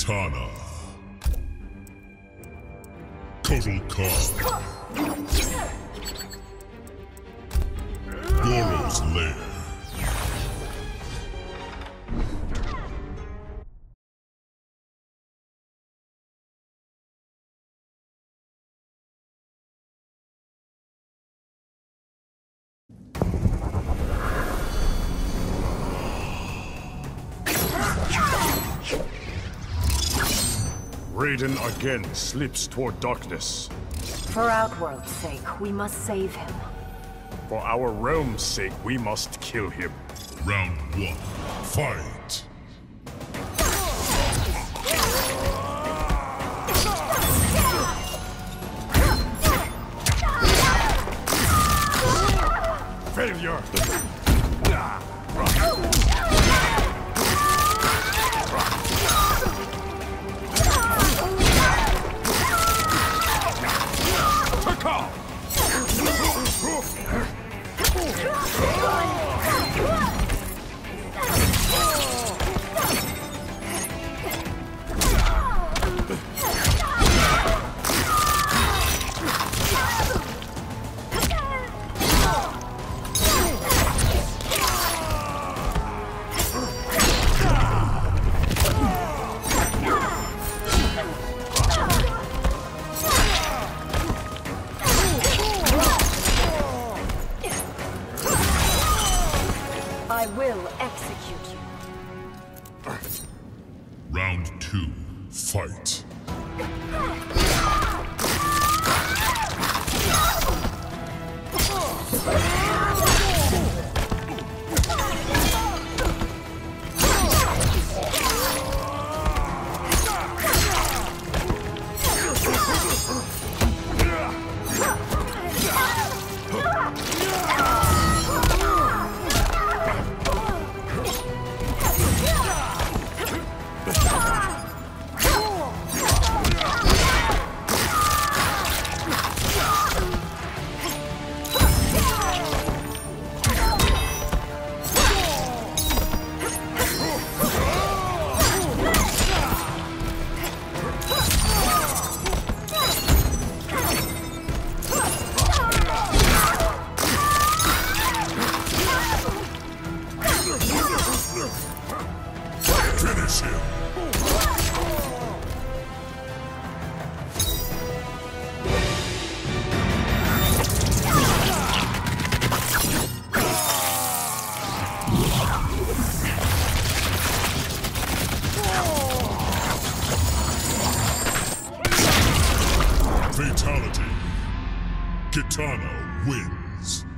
Kitana. Kotal kahn. Goro's lair. Raiden again slips toward darkness. For Outworld's sake, we must save him. For our realm's sake, we must kill him. Round 1. Fight! Failure! I will execute you. Round 2. Fight! Finish him! Fatality. Kitana wins.